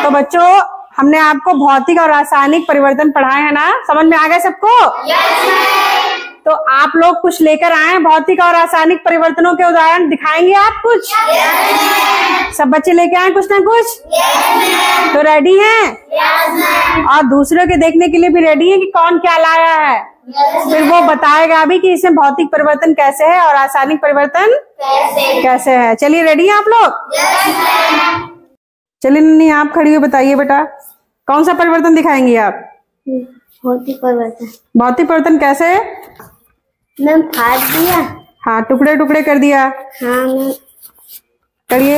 तो बच्चों हमने आपको भौतिक और रासायनिक परिवर्तन पढ़ाए हैं ना, समझ में आ गए सबको? तो आप लोग कुछ लेकर आए हैं भौतिक और रासायनिक परिवर्तनों के उदाहरण दिखाएंगे आप कुछ? सब बच्चे लेके आए कुछ ना कुछ? तो रेडी हैं? और दूसरों के देखने के लिए भी रेडी हैं कि कौन क्या लाया है? फिर वो बताएगा भी कि इसमें भौतिक परिवर्तन कैसे है और रासायनिक परिवर्तन कैसे है। चलिए रेडी हैं आप लोग? चलिए नन्ही आप खड़ी हो, बताइए बेटा कौन सा परिवर्तन दिखाएंगी आप? भौतिक परिवर्तन। भौतिक परिवर्तन कैसे? मैम फाड़ दिया। हाँ, टुकड़े टुकड़े कर दिया। हाँ मैम। करिए,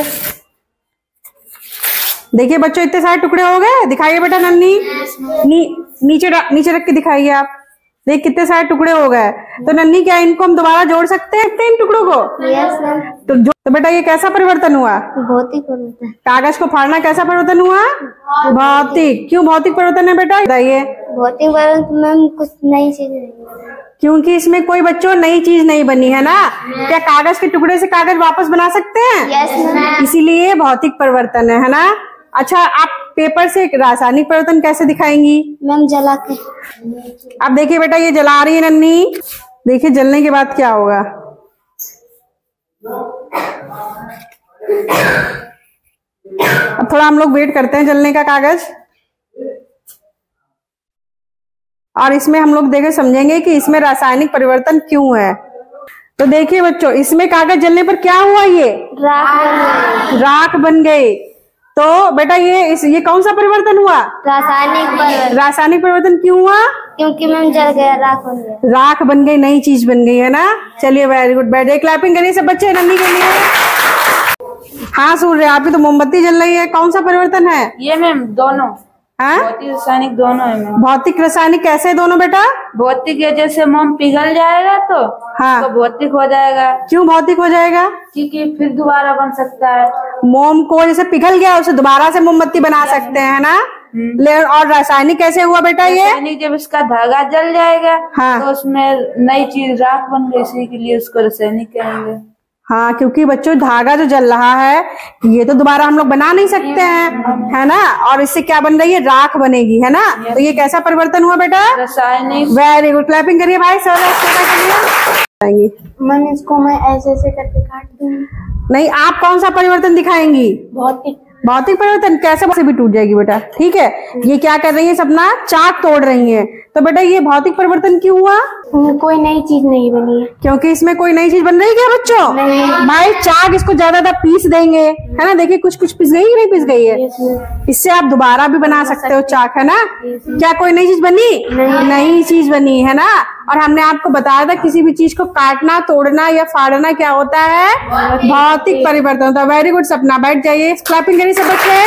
देखिए बच्चों इतने सारे टुकड़े हो गए। दिखाइए बेटा नन्ही, नीचे रख के दिखाइए आप। देख कितने सारे टुकड़े हो गए। तो नन्ही क्या इनको हम दोबारा जोड़ सकते हैं इन टुकड़ों को? Yes ma'am. तो बेटा ये कैसा परिवर्तन हुआ? भौतिक परिवर्तन। कागज को फाड़ना कैसा परिवर्तन हुआ? भौतिक। क्यों भौतिक परिवर्तन है बेटा बताइए? भौतिक परिवर्तन मैम कुछ नई चीज, क्योंकि इसमें कोई बच्चों नई चीज नहीं बनी है ना। क्या कागज के टुकड़े से कागज वापस बना सकते हैं? Yes ma'am. इसीलिए भौतिक परिवर्तन है ना। अच्छा, आप पेपर से रासायनिक परिवर्तन कैसे दिखाएंगी? मैम जला के। अब देखिए बेटा ये जला रही है नन्ही, देखिए जलने के बाद क्या होगा। अब थोड़ा हम लोग वेट करते हैं जलने का कागज, और इसमें हम लोग देखे समझेंगे कि इसमें रासायनिक परिवर्तन क्यों है। तो देखिए बच्चों इसमें कागज जलने पर क्या हुआ? ये राख बन गई। तो बेटा ये कौन सा परिवर्तन हुआ? रासायनिक परिवर्तन। रासायनिक परिवर्तन क्यों हुआ? क्योंकि मैम जल गया, राख बन गया। राख बन गई, नई चीज बन गई है ना। चलिए वेरी गुड, बैठे क्लैपिंग करिए सब बच्चे नन्ही के लिए। हाँ सूर्य, आपकी तो मोमबत्ती जल रही है, कौन सा परिवर्तन है ये? मैम दोनों। हाँ? भौतिक रासायनिक दोनों है मैम। भौतिक रासायनिक कैसे दोनों बेटा? भौतिक है जैसे मोम पिघल जाएगा तो हाँ, तो भौतिक हो जाएगा। क्यों भौतिक हो जाएगा? क्योंकि फिर दोबारा बन सकता है। मोम को जैसे पिघल गया उसे दोबारा से मोमबत्ती बना सकते हैं ना। और रासायनिक कैसे हुआ बेटा? ये रासायनिक जब इसका धागा जल जाएगा हाँ, तो उसमें नई चीज राख बन गई, इसी के लिए उसको रासायनिक कहेंगे। हाँ, क्योंकि बच्चों धागा जो जल रहा है ये तो दोबारा हम लोग बना नहीं सकते हैं, है ना। और इससे क्या बन रही है? राख बनेगी, है ना। तो ये कैसा परिवर्तन हुआ बेटा? रासायनिक। वेरी गुड, क्लैपिंग करिए भाई सर के लिए। मैम इसको मैं ऐसे ऐसे करके काट दूंगी। नहीं, आप कौन सा परिवर्तन दिखाएंगी? भौतिक। भौतिक परिवर्तन कैसे? से भी टूट जाएगी बेटा, ठीक है। ये क्या कर रही है? अपना चाक तोड़ रही है। तो बेटा ये भौतिक परिवर्तन क्यों हुआ? कोई नई चीज नहीं बनी है। क्योंकि इसमें कोई नई चीज बन रही है क्या बच्चों? नहीं। भाई चाक इसको ज्यादा पीस देंगे, है ना। देखिए कुछ कुछ पिस गई कि नहीं पिस गई है। इससे आप दोबारा भी बना सकते हो चाक, है ना। क्या कोई नई चीज बनी? नई चीज बनी है ना। और हमने आपको बताया था किसी भी चीज को काटना, तोड़ना या फाड़ना क्या होता है? भौतिक परिवर्तन होता है। वेरी गुड सपना, बैठ जाइए, क्लैपिंग करिए सब बच्चे।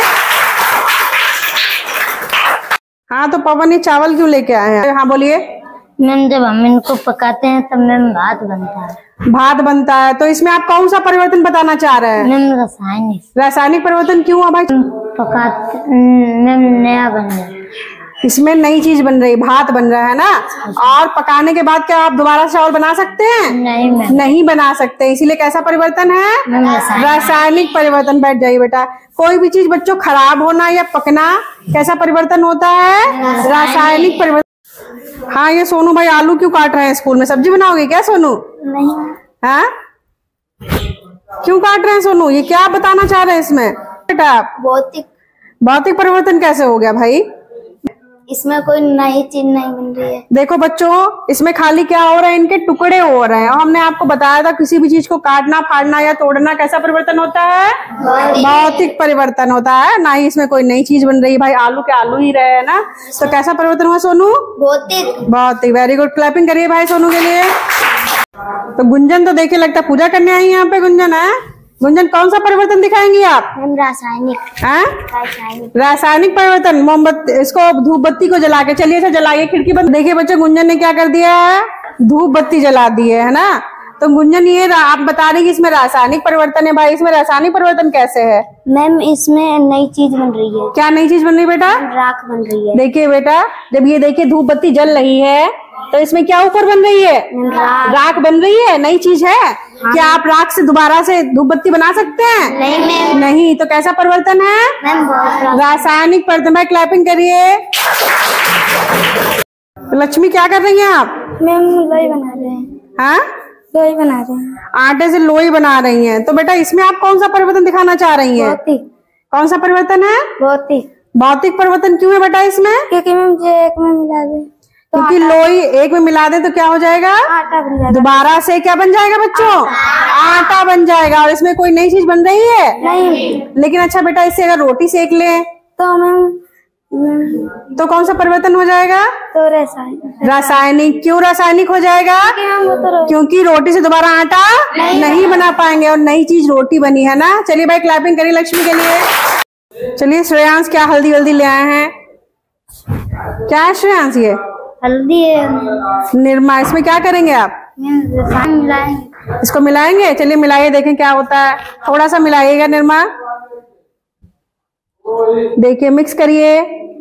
हाँ तो पवन ये चावल क्यों लेके आए हैं? हाँ बोलिए। मैम जब हम इनको पकाते हैं तब मैम भात बनता है। भात बनता है। तो इसमें आप कौन सा परिवर्तन बताना चाह रहे हैं? मैम रासायनिक। रासायनिक परिवर्तन क्यों हुआ भाई? पकाते मैम नया बन गया। इसमें नई चीज बन रही, भात बन रहा है ना। और पकाने के बाद क्या आप दोबारा चावल बना सकते हैं? नहीं मैम। नहीं बना सकते, इसीलिए कैसा परिवर्तन है? रासायनिक परिवर्तन। बैठ जाइए बेटा। कोई भी चीज बच्चों खराब होना या पकना कैसा परिवर्तन होता है? रासायनिक परिवर्तन। हाँ ये सोनू भाई आलू क्यों काट रहे हैं? स्कूल में सब्जी बनाओगे क्या सोनू? नहीं। हाँ क्यों काट रहे हैं सोनू? ये क्या बताना चाह रहे हैं इसमें बेटा आप? भौतिक परिवर्तन कैसे हो गया भाई? इसमें कोई नई चीज नहीं बन रही है। देखो बच्चों इसमें खाली क्या हो रहा है? इनके टुकड़े हो रहे हैं। और हमने आपको बताया था किसी भी चीज को काटना, फाड़ना या तोड़ना कैसा परिवर्तन होता है? भौतिक परिवर्तन होता है ना। ही इसमें कोई नई चीज बन रही है। भाई आलू के आलू ही रहे है ना। तो कैसा परिवर्तन हुआ सोनू? भौतिक। वेरी गुड, क्लैपिंग करिए भाई सोनू के लिए। तो गुंजन तो देखिए लगता है पूजा करने आई है यहाँ पे। गुंजन है, गुंजन कौन सा परिवर्तन दिखाएंगी आप? रासायनिक। रासायनिक परिवर्तन। मोमबत्ती, इसको धूप बत्ती को जला के, चलिए जलाइए खिड़की बंद। देखिए बच्चे गुंजन ने क्या कर दिया है? धूप बत्ती जला दी है ना। तो गुंजन ये आप बता रही कि इसमें रासायनिक परिवर्तन है। भाई इसमें रासायनिक परिवर्तन कैसे है? मैम इसमें नई चीज बन रही है। क्या नई चीज बन रही है बेटा? राख बन रही है। देखिए बेटा जब ये देखिए धूप बत्ती जल रही है तो इसमें क्या ऊपर बन रही है? राख बन रही है। नई चीज है। क्या आप राख से दोबारा से धूप बत्ती बना सकते हैं? नहीं मैम। नहीं। तो कैसा परिवर्तन है? मैम बहुत रासायनिक परिवर्तन। भाई क्लैपिंग करिए। तो लक्ष्मी क्या कर रही हैं आप? मैम लोई बना रहे हैं। हाँ, लोई बना रहे हैं। आटे से लोई बना रही हैं। तो बेटा इसमें आप कौन सा परिवर्तन दिखाना चाह रही हैं? भौतिक। कौन सा परिवर्तन है? भौतिक। भौतिक परिवर्तन क्यों है बेटा इसमें? क्योंकि मैम जो एक में मिला दे तो क्योंकि लोई एक में मिला दे तो क्या हो जाएगा? आटा बन जाएगा। दोबारा से क्या बन जाएगा बच्चों? आटा बन जाएगा। और इसमें कोई नई चीज बन रही है? नहीं। लेकिन अच्छा बेटा इससे अगर रोटी सेक लें तो मैम तो कौन सा परिवर्तन हो जाएगा? तो रासायनिक। रासायनिक। क्यों रासायनिक हो जाएगा? क्योंकि रोटी से दोबारा आटा नहीं बना पाएंगे और नई चीज रोटी बनी है ना। चलिए भाई क्लैपिंग करिए लक्ष्मी के लिए। चलिए श्रेयांश क्या हल्दी वल्दी ले आए हैं? क्या है श्रेयांश ये? हल्दी है। निर्मा। इसमें क्या करेंगे आप? रसायन मिलाएंगे। इसको मिलाएंगे। चलिए मिलाइए, देखें क्या होता है। थोड़ा सा मिलाइएगा निर्मा। देखिए मिक्स करिए।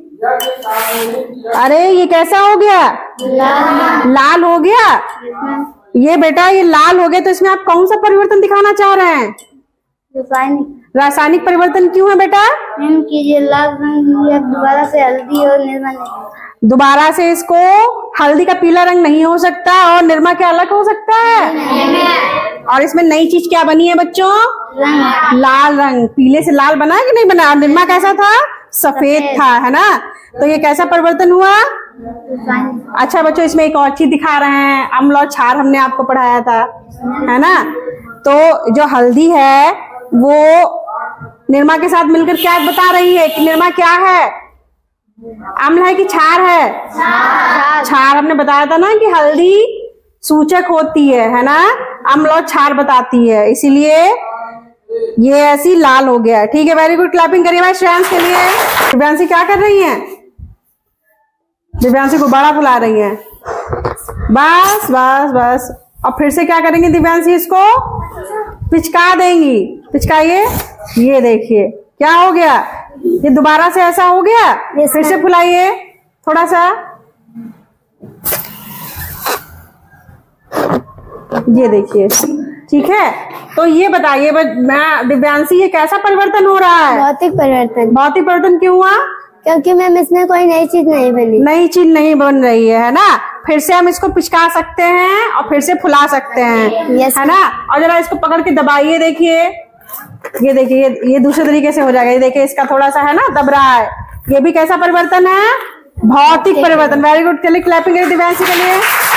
अरे ये कैसा हो गया? लाल हो गया। ये बेटा ये लाल हो गया। तो इसमें आप कौन सा परिवर्तन दिखाना चाह रहे हैं? रासायनिक। रासायनिक परिवर्तन क्यों है बेटा? मैम कीजिए लाल रंग दोबारा से हल्दी और निर्मा नहीं। दोबारा से इसको हल्दी का पीला रंग नहीं हो सकता और निर्मा क्या अलग हो सकता है? और इसमें नई चीज क्या बनी है बच्चों? लाल रंग। पीले से लाल बना कि नहीं बना? और निर्मा कैसा था? सफेद था, है ना। तो ये कैसा परिवर्तन हुआ? अच्छा बच्चों इसमें एक और चीज दिखा रहे हैं। अम्ल और क्षार हमने आपको पढ़ाया था, है ना। तो जो हल्दी है वो निर्मा के साथ मिलकर क्या बता रही है कि निर्मा क्या है? अम्ल है कि क्षार है? क्षार। हमने बताया था ना कि हल्दी सूचक होती है ना। अम्ल और क्षार बताती है, इसीलिए ये ऐसी लाल हो गया। ठीक है, वेरी गुड। क्लैपिंग करिए भाई श्रेयांश के लिए। दिव्यांशी क्या कर रही हैं? दिव्यांशी गुब्बारा फुला रही हैं। बस बस बस। और फिर से क्या करेंगे दिव्यांशी? इसको पिचका देंगी। पिचकाइए। ये देखिए क्या हो गया? ये दोबारा से ऐसा हो गया। फिर से फुलाइए थोड़ा सा। ये देखिए, ठीक है। तो ये बताइए मैं दिव्यांशी ये कैसा परिवर्तन हो रहा है? भौतिक परिवर्तन। भौतिक परिवर्तन क्यों हुआ? क्योंकि मैम इसमें कोई नई चीज नहीं बनी। नई चीज नहीं बन रही है ना। फिर से हम इसको पिचका सकते हैं और फिर से फुला सकते हैं, है ना। और जरा इसको पकड़ के दबाइए। देखिए ये देखिए ये दूसरे तरीके से हो जाएगा। ये देखिए इसका थोड़ा सा है ना दब रहा है। ये भी कैसा परिवर्तन है? भौतिक परिवर्तन। Very good. चलिए क्लैपिंग करिए दिव्यांशी के लिए।